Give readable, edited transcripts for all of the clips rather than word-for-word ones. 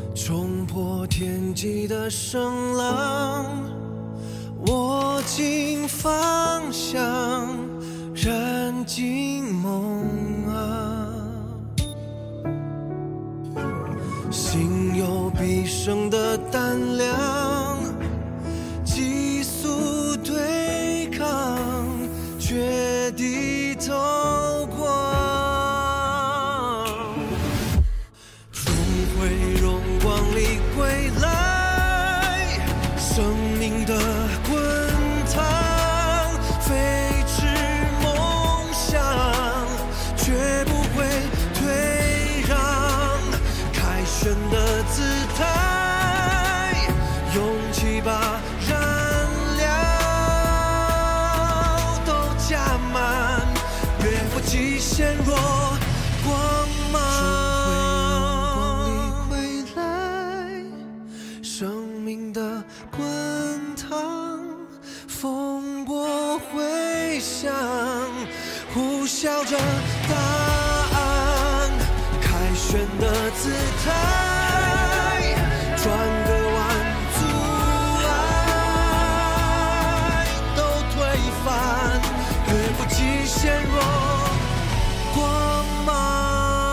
冲破天际的声浪，握紧方向，燃尽梦啊！心有必胜的胆量，急速对抗，绝地投光。 归来，生命的滚烫，飞驰梦想，绝不会退让。凯旋的姿态，勇气把燃料都加满，越过极限若光芒。 滚烫，风波回响，呼啸着答案。凯旋的姿态，转个弯，阻碍都推翻，越过极限若光芒。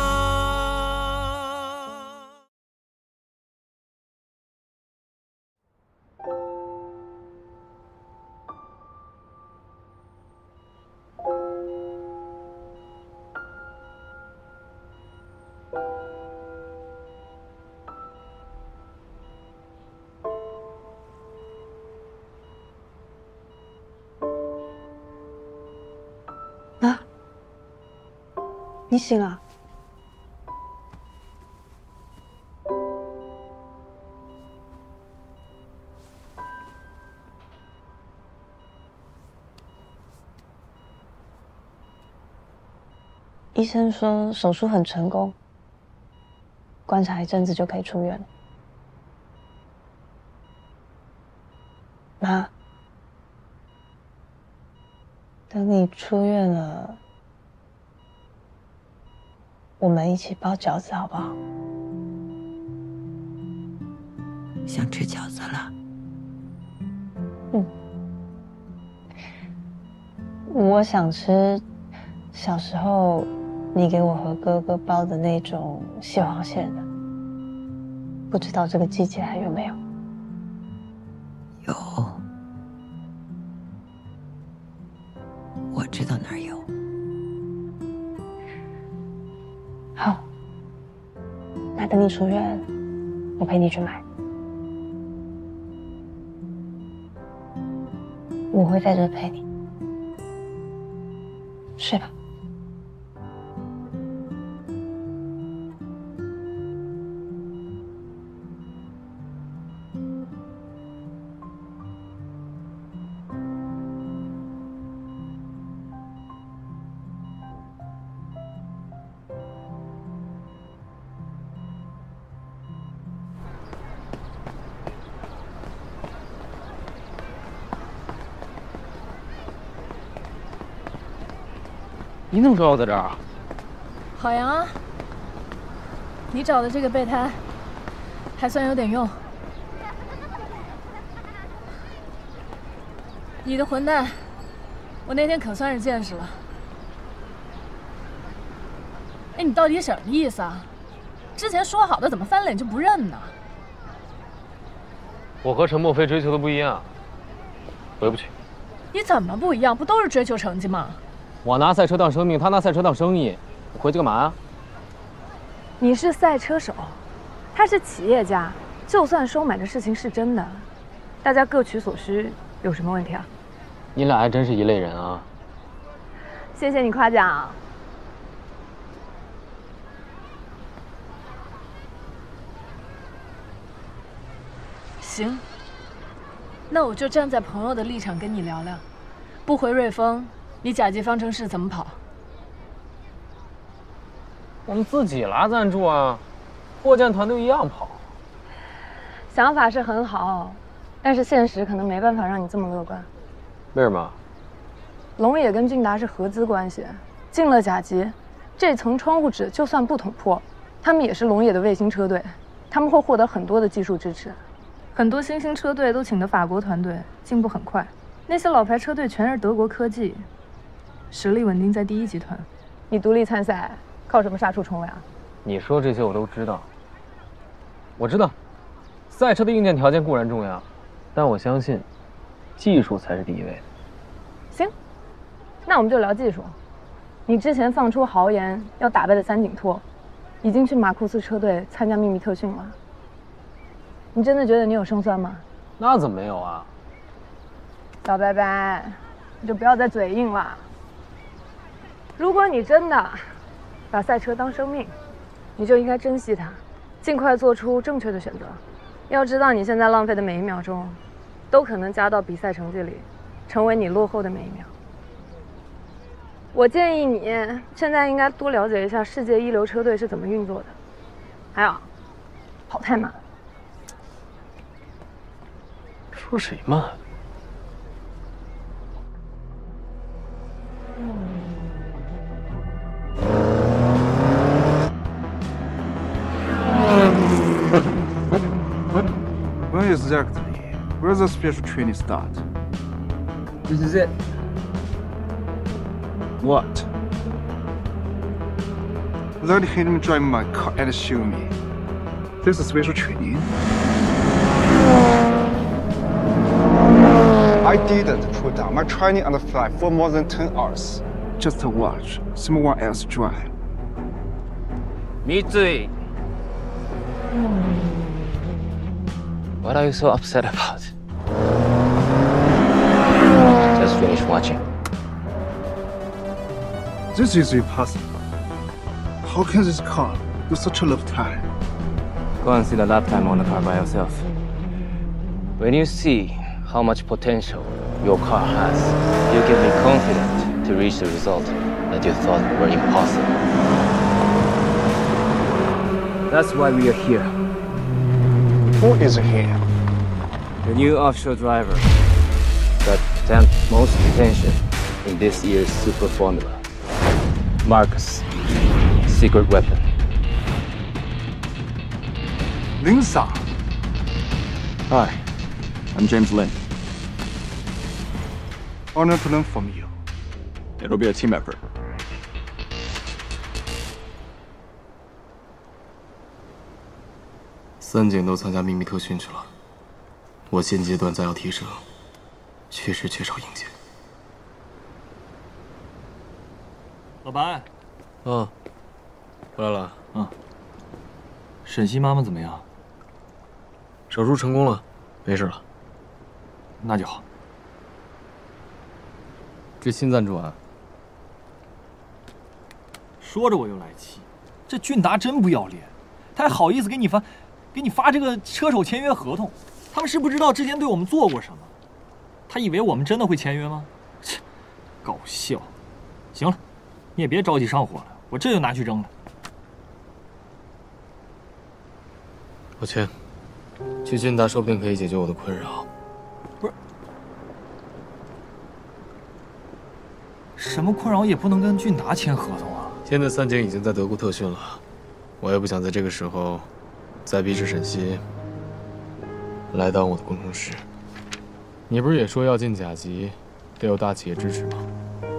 啊，你醒了？医生说手术很成功，观察一阵子就可以出院了。妈。 等你出院了，我们一起包饺子好不好？ 想吃饺子了？ 我想吃小时候你给我和哥哥包的那种蟹黄馅的，不知道这个季节还有没有？ 有。 我知道哪儿有。 好，那等你出院，我陪你去买。我会在这陪你。睡吧。 你怎么知道我在这儿啊？ 好呀，你找的这个备胎还算有点用。你的混蛋，我那天可算是见识了。哎，你到底什么意思啊？之前说好的怎么翻脸就不认呢？ 我和陈墨菲追求的不一样，回不去。 你怎么不一样？不都是追求成绩吗？ 我拿赛车当生命，他拿赛车当生意，我回去干嘛呀？ 你是赛车手，他是企业家，就算收买的事情是真的，大家各取所需，有什么问题啊？ 你俩还真是一类人啊！ 谢谢你夸奖。行，那我就站在朋友的立场跟你聊聊，不回瑞丰。 你甲级方程式怎么跑？ 我们自己拉赞助啊，货架团队一样跑。 想法是很好，但是现实可能没办法让你这么乐观。 为什么？ 龙野跟俊达是合资关系，进了甲级，这层窗户纸就算不捅破，他们也是龙野的卫星车队。 他们会获得很多的技术支持，很多新兴车队都请的法国团队，进步很快。那些老牌车队全是德国科技，实力稳定在第一集团。你独立参赛，靠什么杀出重围啊？ 你说这些我都知道。我知道，赛车的硬件条件固然重要，但我相信，技术才是第一位的。 行，那我们就聊技术。你之前放出豪言要打败的三井拓，已经去马库斯车队参加秘密特训了。你真的觉得你有胜算吗？ 那怎么没有啊？ 小白白，你就不要再嘴硬了。如果你真的把赛车当生命，你就应该珍惜它，尽快做出正确的选择。要知道，你现在浪费的每一秒钟，都可能加到比赛成绩里，成为你落后的每一秒。我建议你现在应该多了解一下世界一流车队是怎么运作的，还有，跑太慢。 说谁慢？ When exactly? Where does the special training start? This is it. What? Let him drive my car and show me. This is special training? I didn't put down my training on the fly for more than 10 hours. Just to watch someone else drive. Mitsui. What are you so upset about? Just finish watching. This is impossible. How can this car do such a lap time? Go and see the lap time on the car by yourself. When you see how much potential your car has, you can be confident to reach the result that you thought were impossible. That's why we are here. Who is here? The new offshore driver got 10th most attention in this year's Super Formula. Marcus, secret weapon. Lin-san. Hi, I'm James Lin. Honor to learn from you. It'll be a team effort. 三井都参加秘密特训去了，我现阶段再要提升，确实缺少硬件。 老白， 回来了。 沈西妈妈怎么样？ 手术成功了，没事了。 那就好。 这新赞助啊， 说着我又来气，这俊达真不要脸，他还好意思给你发这个车手签约合同，他们是不知道之前对我们做过什么，他以为我们真的会签约吗？切，搞笑。行了，你也别着急上火了，我这就拿去扔了。 我签，去俊达说不定可以解决我的困扰。 不是，什么困扰也不能跟俊达签合同啊！ 现在三井已经在德国特训了，我也不想在这个时候再逼着沈西来当我的工程师。你不是也说要进甲级，得有大企业支持吗？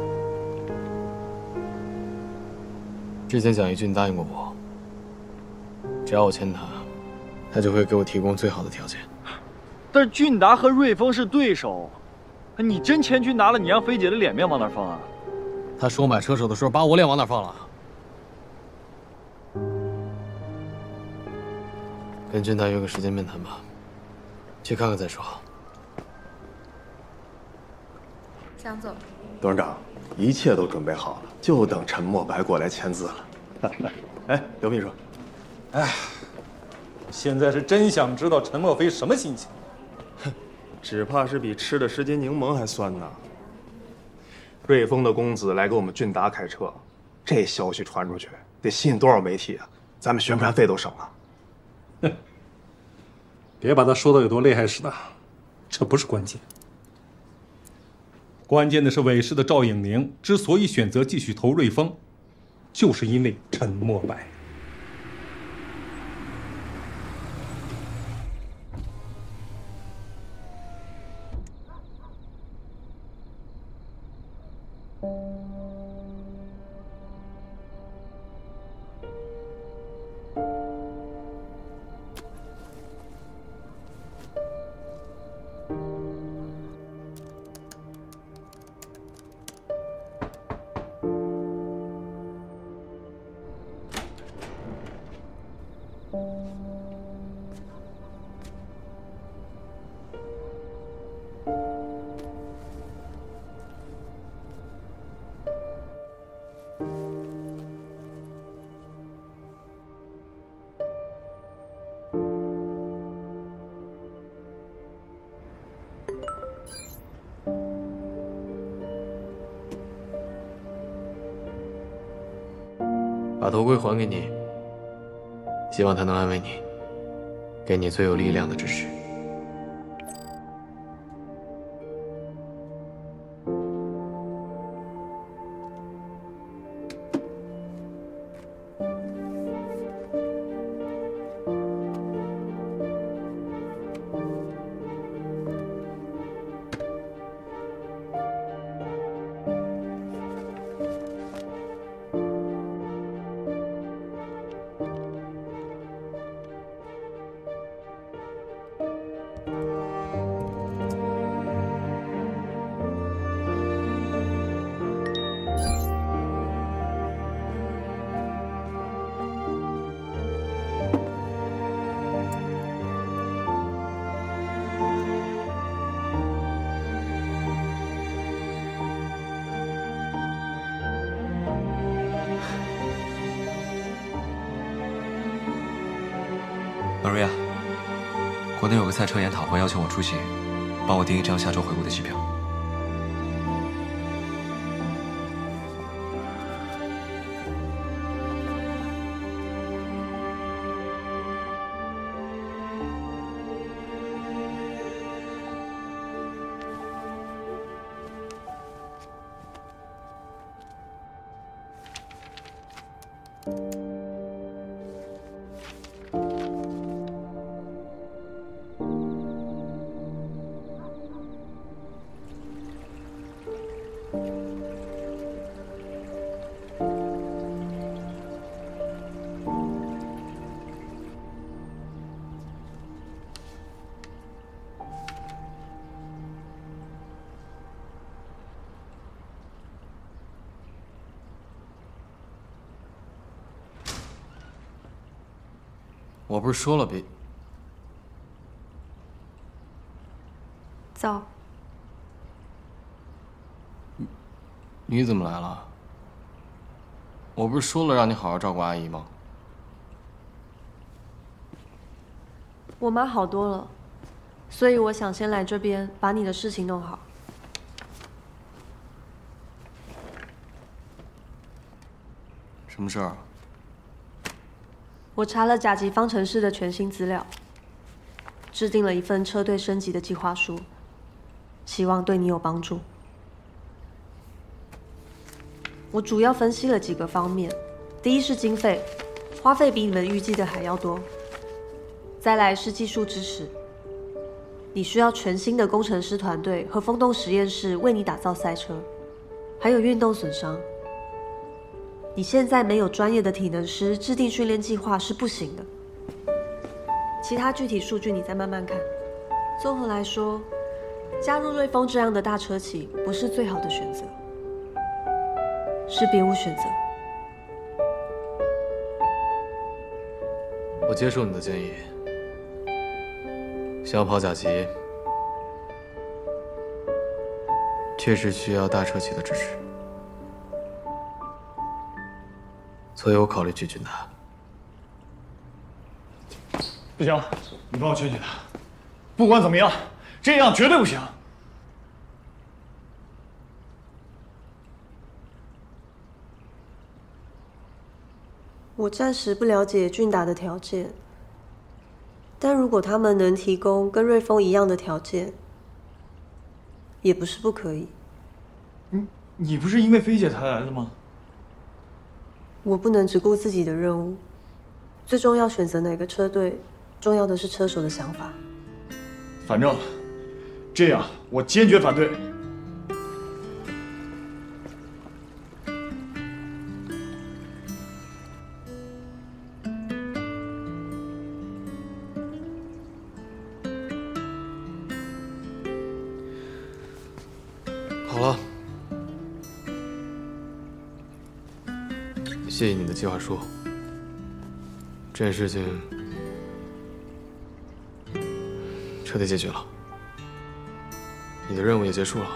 之前蒋一俊答应过我，只要我签他就会给我提供最好的条件。 但是俊达和瑞丰是对手，你真签俊达了，你让菲姐的脸面往哪放啊？ 他收买车手的时候，把我脸往哪放了？跟俊达约个时间面谈吧，去看看再说。 江总， 董事长，一切都准备好了，就等陈墨白过来签字了。哎，刘秘书， 现在是真想知道陈墨飞什么心情。 只怕是比吃了10斤柠檬还酸呢。瑞丰的公子来给我们俊达开车，这消息传出去，得吸引多少媒体啊？咱们宣传费都省了。 别把他说的有多厉害似的，这不是关键。关键的是韦氏的赵颖宁之所以选择继续投瑞丰，就是因为陈墨白。 把头盔还给你，希望它能安慰你，给你最有力量的支持。 老瑞亚，国内有个赛车研讨会，邀请我出席，帮我订一张下周回国的机票。 我不是说了别…… 走。 你怎么来了？我不是说了让你好好照顾阿姨吗？ 我妈好多了，所以我想先来这边把你的事情弄好。 什么事儿？ 我查了甲级方程式的全新资料，制定了一份车队升级的计划书，希望对你有帮助。我主要分析了几个方面，第一是经费，花费比你们预计的还要多；再来是技术支持，你需要全新的工程师团队和风洞实验室为你打造赛车，还有运动损伤。你现在没有专业的体能师制定训练计划是不行的。其他具体数据你再慢慢看。综合来说，加入瑞风这样的大车企不是最好的选择，是别无选择。 我接受你的建议。想要跑甲级，确实需要大车企的支持。所以我考虑去俊达。 不行，你帮我劝劝他。不管怎么样，这样绝对不行。 我暂时不了解俊达的条件，但如果他们能提供跟瑞丰一样的条件，也不是不可以。 你不是因为菲姐才来的吗？ 我不能只顾自己的任务，最重要选择哪个车队，重要的是车手的想法。 反正这样，我坚决反对。 谢谢你的计划书。这件事情彻底解决了，你的任务也结束了。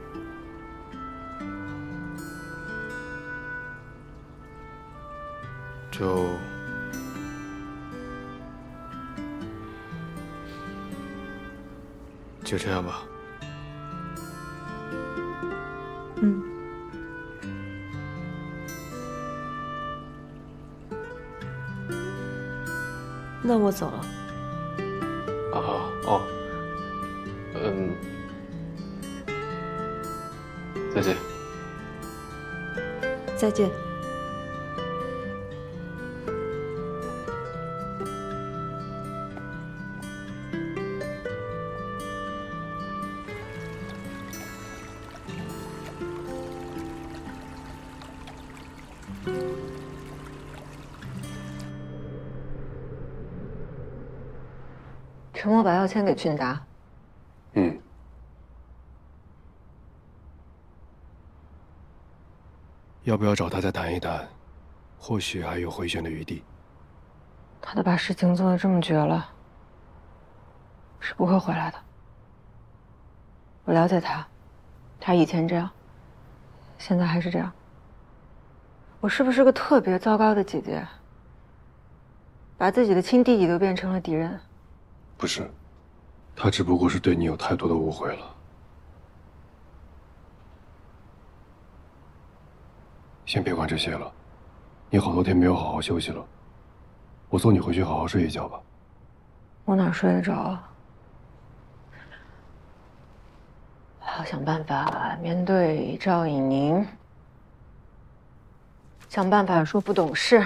就这样吧。 嗯。那我走了。 再见。 再见。 陈默把药签给俊达。 要不要找他再谈一谈？或许还有回旋的余地。 他都把事情做得这么绝了，是不会回来的。我了解他，他以前这样，现在还是这样。我是不是个特别糟糕的姐姐？把自己的亲弟弟都变成了敌人？ 不是，他只不过是对你有太多的误会了。先别管这些了，你好多天没有好好休息了，我送你回去好好睡一觉吧。 我哪睡得着啊？还要想办法面对赵颖宁，想办法说不懂事。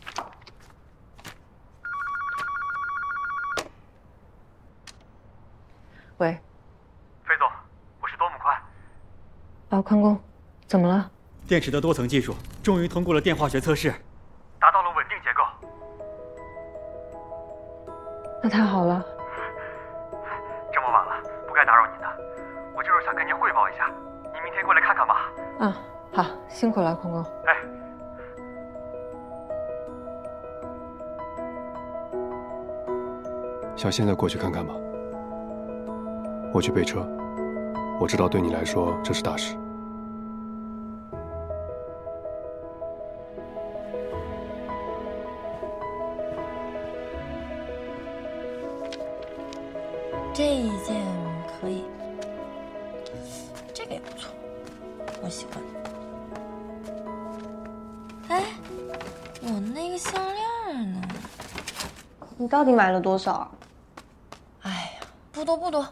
喂， 飞总，我是多姆宽。 宽工，怎么了？ 电池的多层技术终于通过了电化学测试，达到了稳定结构。 那太好了。 这么晚了，不该打扰您的，我就是想跟您汇报一下，您明天过来看看吧。 好，辛苦了，空工。 想现在过去看看吧。我去备车，我知道对你来说这是大事。 这一件可以，这个也不错，我喜欢。哎，我那个项链呢？ 你到底买了多少？ 哎呀，不多不多。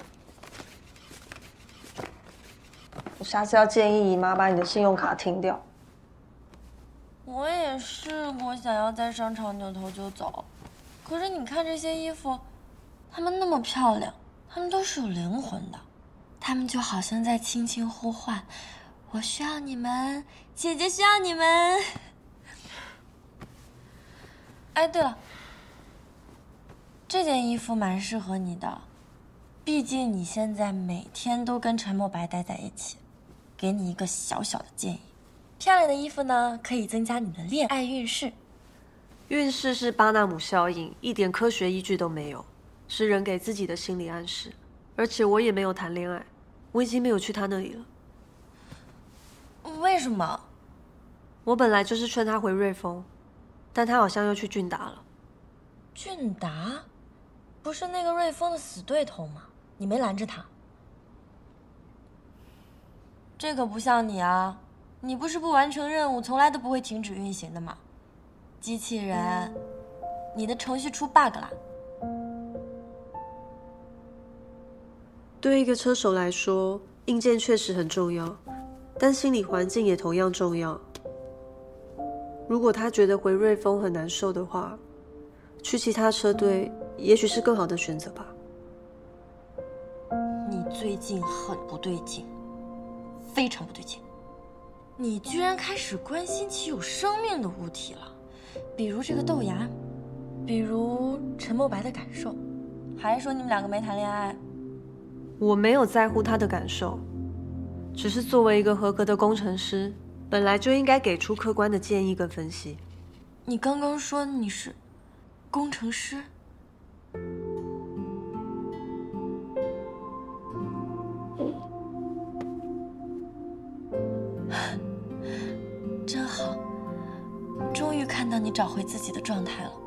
我下次要建议姨妈把你的信用卡停掉。 我也试过想要在商场扭头就走，可是你看这些衣服。她们那么漂亮，她们都是有灵魂的，她们就好像在轻轻呼唤：“我需要你们，姐姐需要你们。”哎，对了，这件衣服蛮适合你的，毕竟你现在每天都跟陈墨白待在一起。给你一个小小的建议，漂亮的衣服呢，可以增加你的恋爱运势。 运势是巴纳姆效应，一点科学依据都没有。是人给自己的心理暗示，而且我也没有谈恋爱，我已经没有去他那里了。 为什么？ 我本来就是劝他回瑞丰，但他好像又去俊达了。 俊达，不是那个瑞丰的死对头吗？你没拦着他？这可不像你啊，你不是不完成任务从来都不会停止运行的吗？机器人，你的程序出 bug 了。 对一个车手来说，硬件确实很重要，但心理环境也同样重要。如果他觉得回瑞丰很难受的话，去其他车队也许是更好的选择吧。 你最近很不对劲，非常不对劲。你居然开始关心起有生命的物体了，比如这个豆芽，比如陈墨白的感受，还说你们两个没谈恋爱。 我没有在乎他的感受，只是作为一个合格的工程师， 本来就应该给出客观的建议跟分析。 你刚刚说你是工程师？真好，终于看到你找回自己的状态了。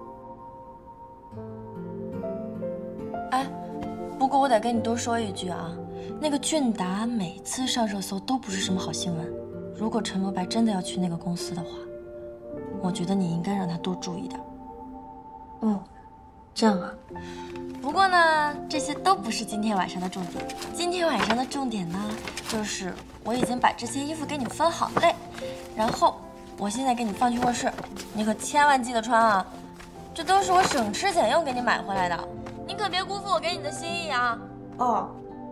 哎，不过我得跟你多说一句啊，那个俊达每次上热搜都不是什么好新闻。如果陈墨白真的要去那个公司的话，我觉得你应该让他多注意点。 哦，这样啊。 不过呢，这些都不是今天晚上的重点。今天晚上的重点呢，就是我已经把这些衣服给你分好类，然后我现在给你放去卧室，你可千万记得穿啊！这都是我省吃俭用给你买回来的，你可别辜负我给你的心意啊！ 哦。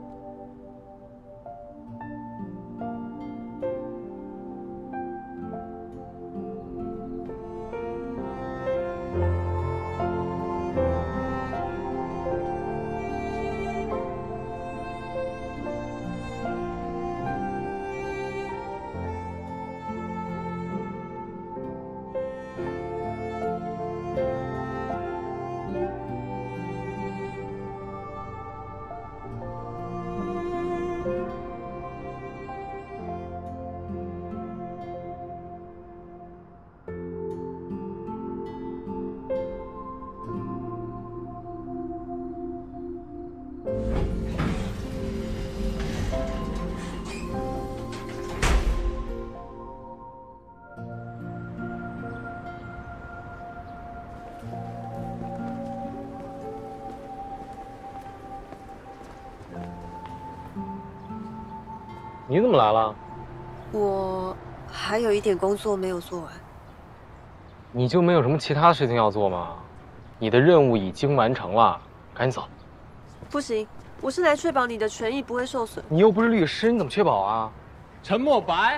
你怎么来了？ 我还有一点工作没有做完。 你就没有什么其他事情要做吗？你的任务已经完成了，赶紧走。 不行，我是来确保你的权益不会受损。 你又不是律师，你怎么确保啊？陈墨白，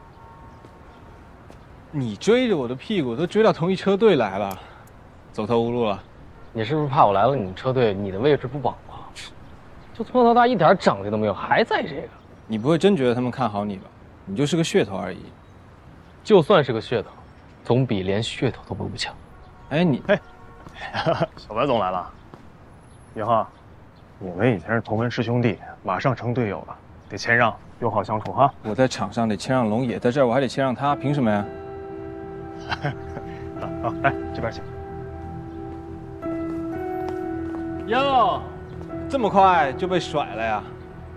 你追着我的屁股都追到同一车队来了，走投无路了。 你是不是怕我来了你们车队，你的位置不保啊？就从小到大一点长进都没有，还在这个？ 你不会真觉得他们看好你吧？你就是个噱头而已。 就算是个噱头，总比连噱头都不如强。 哎，你， 小白总来了。以后，你们以前是同门师兄弟，马上成队友了，得谦让，友好相处哈。 我在场上得谦让龙野，在这儿我还得谦让他，凭什么呀？ 来这边请。 哟，这么快就被甩了呀？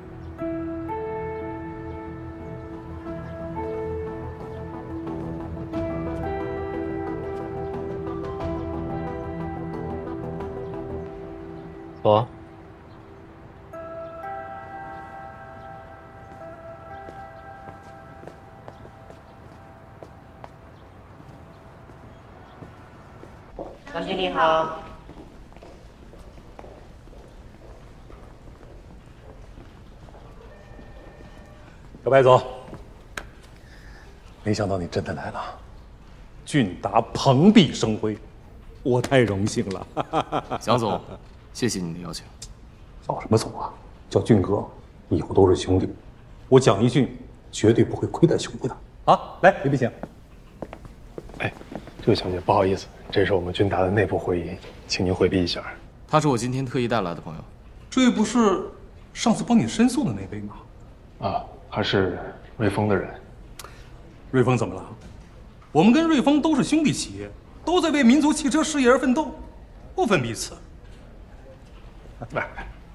走。 小姐你好。 小白总，没想到你真的来了，俊达蓬荜生辉，我太荣幸了。 蒋总，谢谢你的邀请。 叫什么总啊？叫俊哥，以后都是兄弟。我蒋一俊绝对不会亏待兄弟的。啊，来，别请。 哎，这位小姐，不好意思，这是我们俊达的内部会议，请您回避一下。 他是我今天特意带来的朋友。 这不是上次帮你申诉的那位吗？ 啊，他是瑞丰的人。 瑞丰怎么了？我们跟瑞丰都是兄弟企业，都在为民族汽车事业而奋斗，不分彼此。来，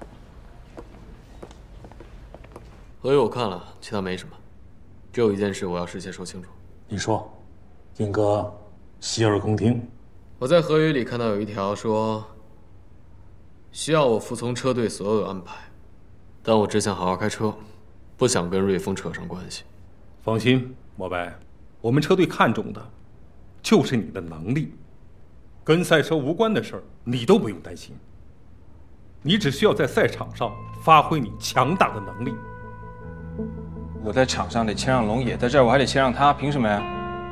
合约我看了，其他没什么，只有一件事我要事先说清楚。 你说，金哥洗耳恭听。 我在合约里看到有一条说，需要我服从车队所有安排，但我只想好好开车，不想跟瑞丰扯上关系。 放心，墨白，我们车队看重的就是你的能力，跟赛车无关的事儿你都不用担心。你只需要在赛场上发挥你强大的能力。 我在场上得谦让龙野，在这儿我还得谦让他，凭什么呀？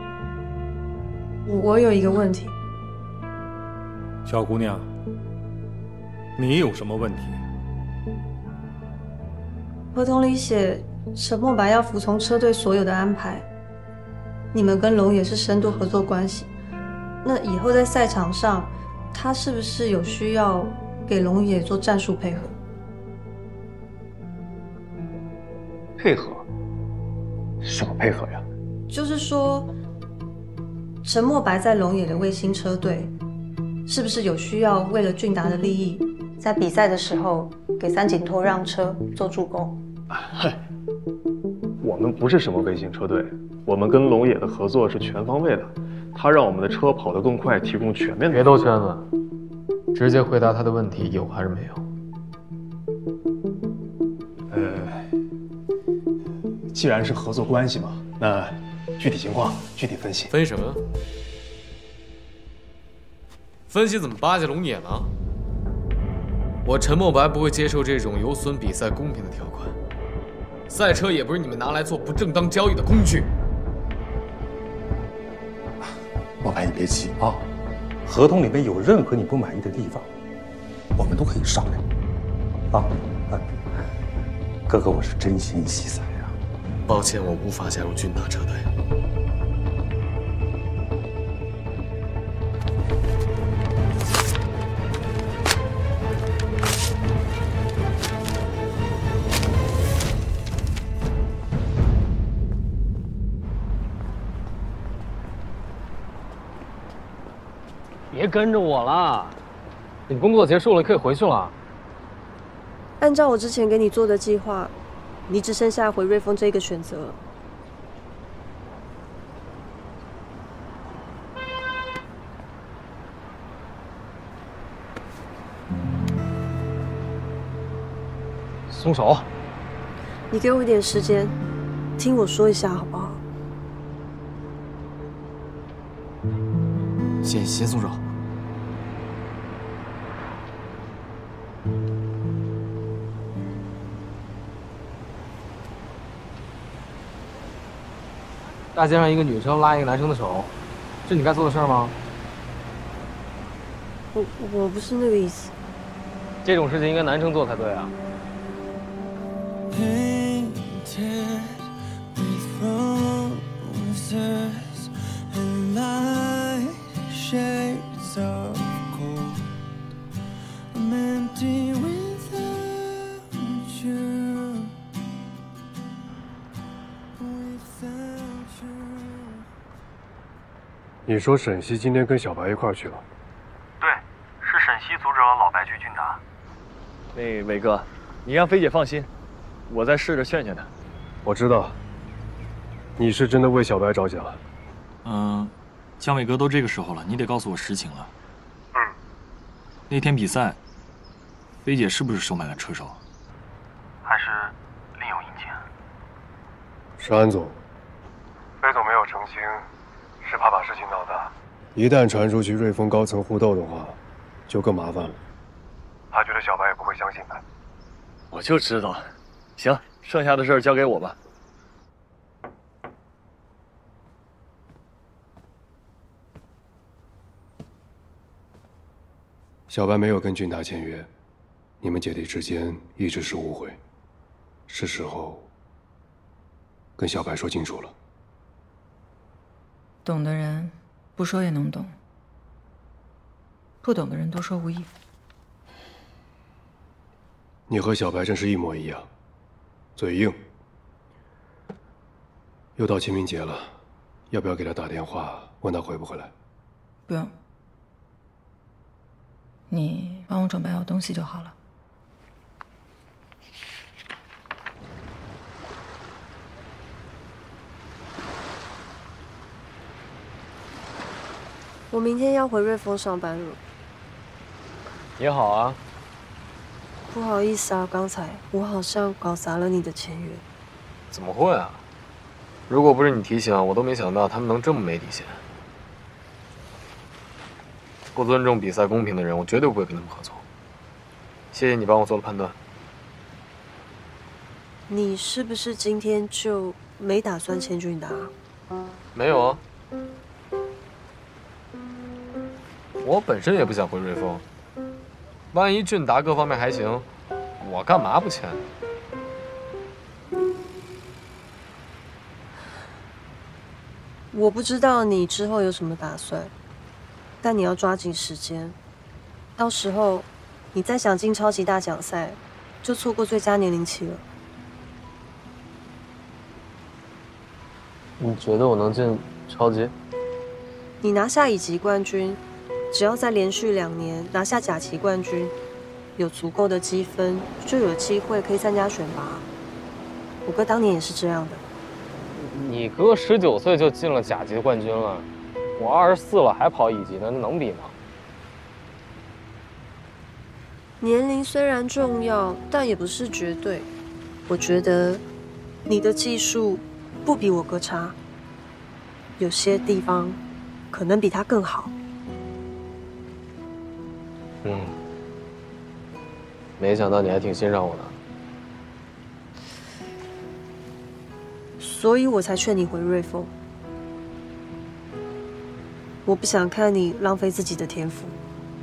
我有一个问题， 小姑娘，你有什么问题？ 合同里写陈墨白要服从车队所有的安排， 你们跟龙野是深度合作关系，那以后在赛场上，他是不是有需要给龙野做战术配合？ 配合？什么配合呀？ 就是说，陈墨白在龙野的卫星车队，是不是有需要为了俊达的利益，在比赛的时候给三井拓让车做助攻？ 嗨，我们不是什么卫星车队，我们跟龙野的合作是全方位的，他让我们的车跑得更快，提供全面的。 别兜圈子，直接回答他的问题，有还是没有？ 既然是合作关系嘛，那具体情况具体分析。 分析什么？分析怎么巴结龙野呢？我陈墨白不会接受这种有损比赛公平的条款。赛车也不是你们拿来做不正当交易的工具。 墨白，你别急啊，合同里面有任何你不满意的地方，我们都可以商量。啊，哥哥，我是真心惜才呀。 抱歉，我无法加入俊达车队。 别跟着我了，你工作结束了，可以回去了。 按照我之前给你做的计划，你只剩下回瑞丰这个选择了。 松手！ 你给我一点时间，听我说一下好不好？ 先松手。大街上一个女生拉一个男生的手，是你该做的事儿吗？ 我不是那个意思。 这种事情应该男生做才对啊。 你说沈西今天跟小白一块儿去了？ 对，是沈西阻止了老白去俊达。 那伟哥，你让菲姐放心，我再试着劝劝她。 我知道，你是真的为小白着想。 江伟哥都这个时候了，你得告诉我实情了。那天比赛，菲姐是不是收买了车手？ 还是另有隐情？ 是安总。 飞总没有澄清，是怕把事情闹大。 一旦传出去瑞丰高层互斗的话，就更麻烦了。 他觉得小白也不会相信他。 我就知道。行，剩下的事儿交给我吧。 小白没有跟俊达签约，你们姐弟之间一直是误会，是时候跟小白说清楚了。 懂的人不说也能懂，不懂的人多说无益。 你和小白真是一模一样，嘴硬。又到清明节了，要不要给他打电话问他回不回来？ 不用，你帮我准备好东西就好了。 我明天要回瑞丰上班了。 你好啊。 不好意思啊，刚才我好像搞砸了你的签约。 怎么会啊？如果不是你提醒，我都没想到他们能这么没底线。不尊重比赛公平的人，我绝对不会跟他们合作。谢谢你帮我做了判断。 你是不是今天就没打算签俊达？ 没有啊。我本身也不想回瑞丰，万一俊达各方面还行，我干嘛不签？ 我不知道你之后有什么打算，但你要抓紧时间，到时候你再想进超级大奖赛，就错过最佳年龄期了。 你觉得我能进超级？ 你拿下乙级冠军，只要再连续2年拿下甲级冠军，有足够的积分，就有机会可以参加选拔。我哥当年也是这样的。 你哥19岁就进了甲级冠军了，我24了还跑乙级呢，那能比吗？ 年龄虽然重要，但也不是绝对。我觉得你的技术不比我哥差，有些地方可能比他更好。 没想到你还挺欣赏我的。 所以我才劝你回瑞丰。我不想看你浪费自己的天赋。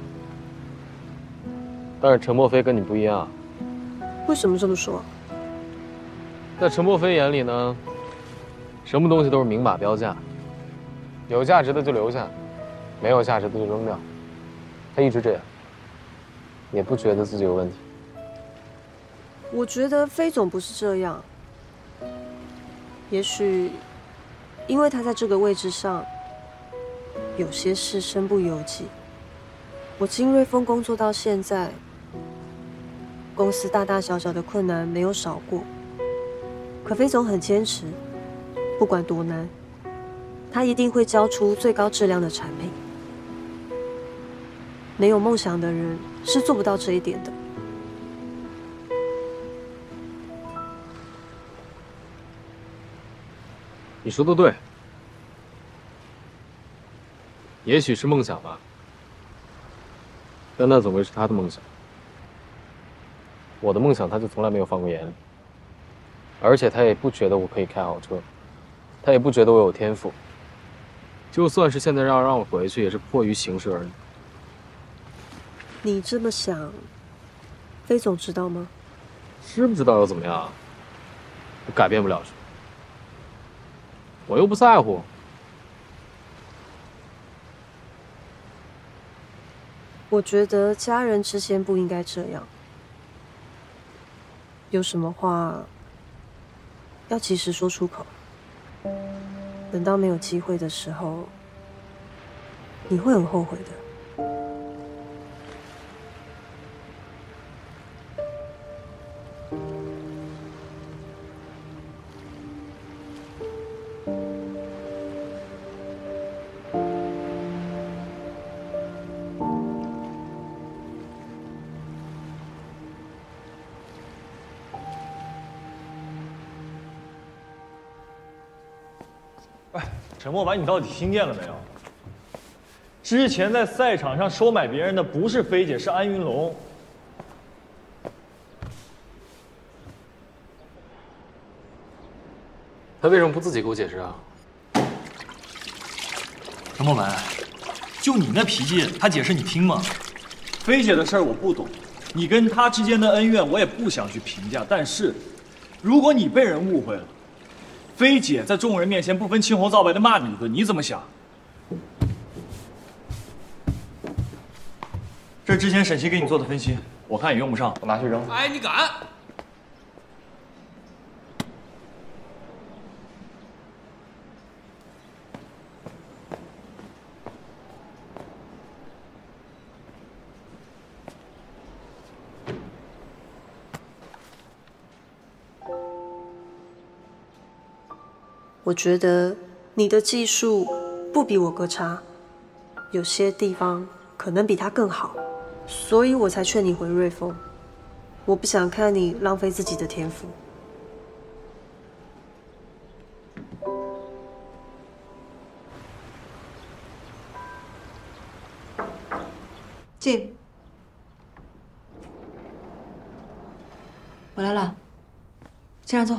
但是陈墨菲跟你不一样。 为什么这么说？ 在陈墨菲眼里呢，什么东西都是明码标价，有价值的就留下，没有价值的就扔掉。他一直这样，也不觉得自己有问题。 我觉得飞总不是这样。也许，因为他在这个位置上，有些事身不由己。我进瑞丰工作到现在，公司大大小小的困难没有少过。可飞总很坚持，不管多难，他一定会交出最高质量的产品。没有梦想的人是做不到这一点的。 你说的对，也许是梦想吧，但那总归是他的梦想。我的梦想他就从来没有放过眼里，而且他也不觉得我可以开好车，他也不觉得我有天赋。就算是现在让我回去，也是迫于形势而已。 你这么想，飞总知道吗？ 知不知道又怎么样？我改变不了什么。我又不在乎。 我觉得家人之间不应该这样。有什么话要及时说出口。等到没有机会的时候，你会很后悔的。 陈墨白，你到底听见了没有？之前在赛场上收买别人的不是菲姐，是安云龙。 他为什么不自己给我解释啊？ 陈墨白，就你那脾气，他解释你听吗？菲姐的事儿我不懂，你跟她之间的恩怨我也不想去评价。但是，如果你被人误会了，菲姐在众人面前不分青红皂白的骂你一顿，你怎么想？这是之前沈西给你做的分析，我看也用不上，我拿去扔。 哎，你敢！ 我觉得你的技术不比我哥差，有些地方可能比他更好，所以我才劝你回瑞丰。我不想看你浪费自己的天赋。 进。我来了，进来坐。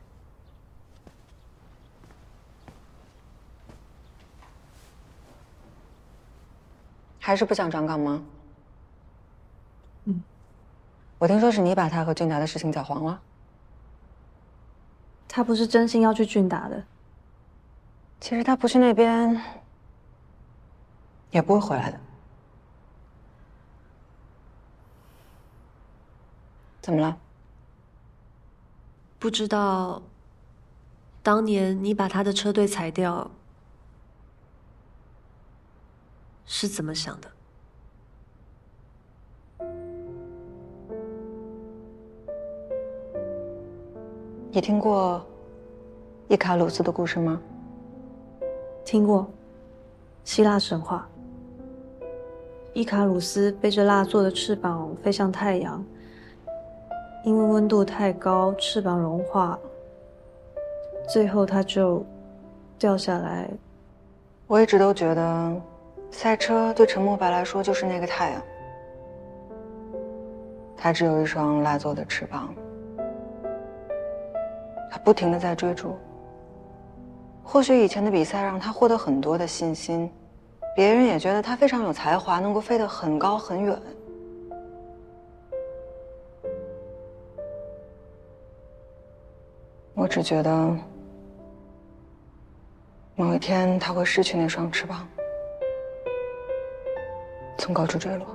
还是不想转岗吗？我听说是你把他和俊达的事情搅黄了。 他不是真心要去俊达的， 其实他不去那边，也不会回来的。怎么了？ 不知道当年你把他的车队裁掉是怎么想的？ 你听过伊卡鲁斯的故事吗？ 听过，希腊神话。伊卡鲁斯背着蜡做的翅膀飞向太阳，因为温度太高，翅膀融化，最后他就掉下来。 我一直都觉得，赛车对陈墨白来说就是那个太阳，他只有一双蜡做的翅膀，他不停地在追逐。或许以前的比赛让他获得很多的信心，别人也觉得他非常有才华，能够飞得很高很远。我只觉得，某一天他会失去那双翅膀，从高处坠落。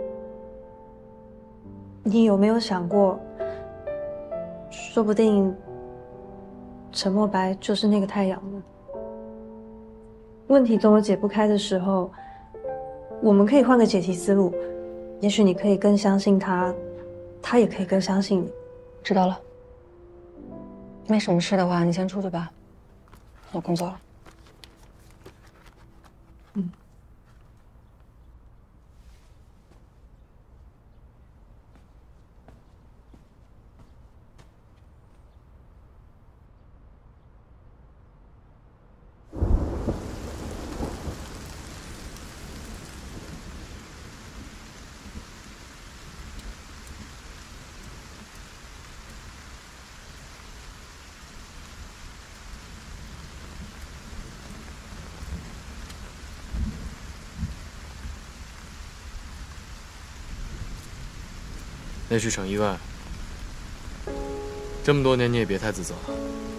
你有没有想过，说不定陈墨白就是那个太阳呢？问题总有解不开的时候，我们可以换个解题思路，也许你可以更相信他，他也可以更相信你。 知道了。没什么事的话，你先出去吧，我工作了。 那是场意外，这么多年你也别太自责了。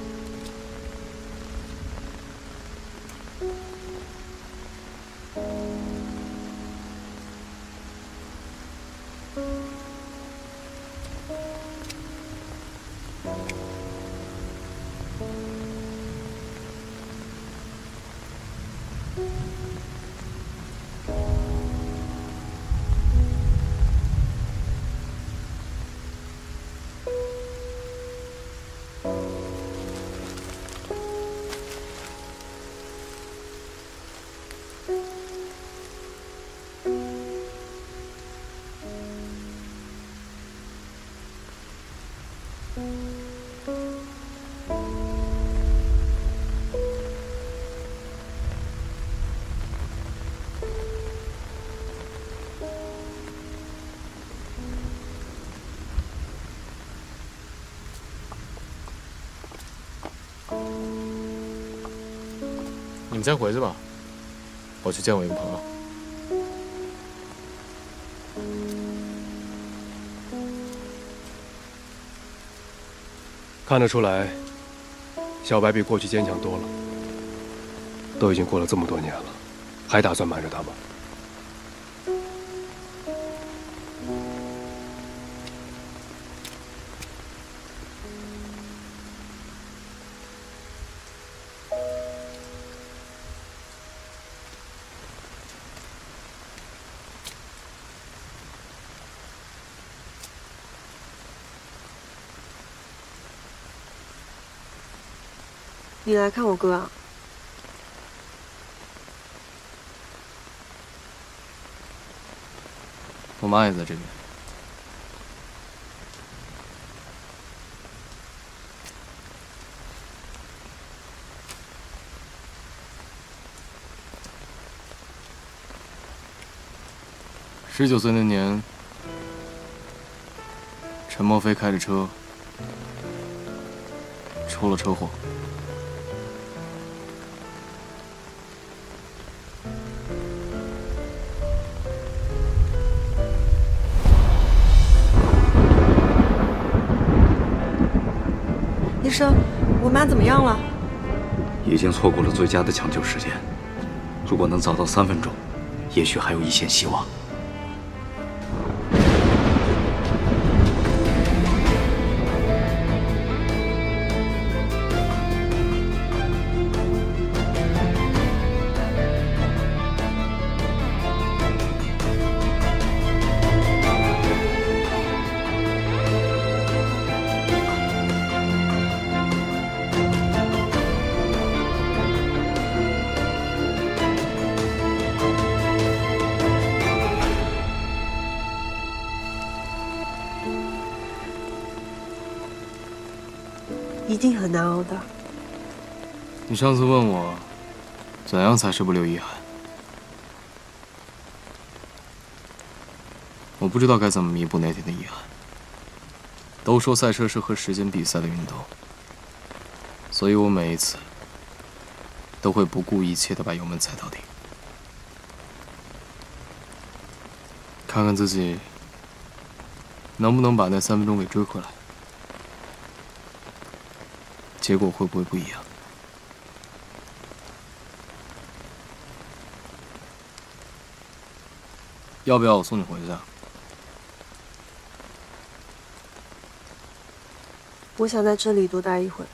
你们先回去吧，我去见我一个朋友。 看得出来，小白比过去坚强多了。都已经过了这么多年了，还打算瞒着他吗？ 你来看我哥啊？ 我妈也在这边。19岁那年，陈墨飞开着车出了车祸。 医生，我妈怎么样了？ 已经错过了最佳的抢救时间。如果能早到3分钟，也许还有一线希望。 一定很难熬的。 你上次问我，怎样才是不留遗憾？我不知道该怎么弥补那天的遗憾。都说赛车是和时间比赛的运动，所以我每一次都会不顾一切地把油门踩到底，看看自己能不能把那3分钟给追回来。 结果会不会不一样？要不要我送你回家？ 我想在这里多待一会儿。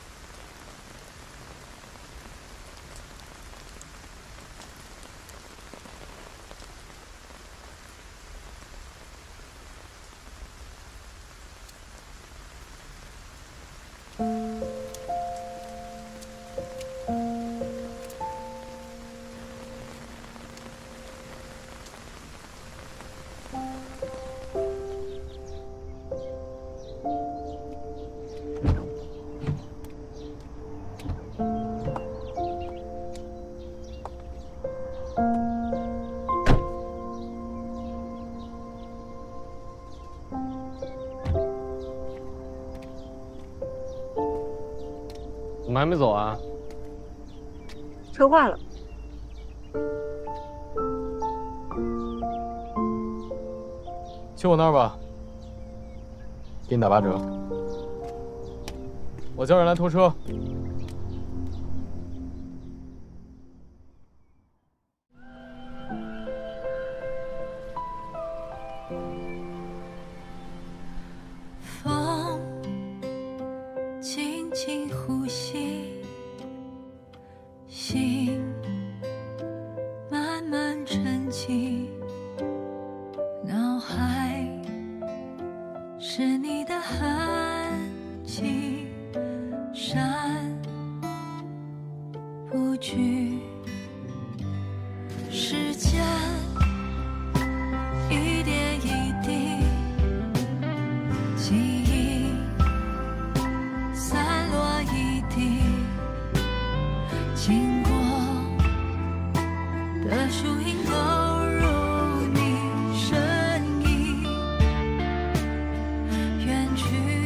怎么还没走啊？ 车坏了。 去我那儿吧，给你打8折。我叫人来拖车。 风轻轻呼吸，心慢慢沉寂，脑海是你的痕迹，闪不去，时间一点一滴，记忆散落一地，经过的树影都入你身影，远去。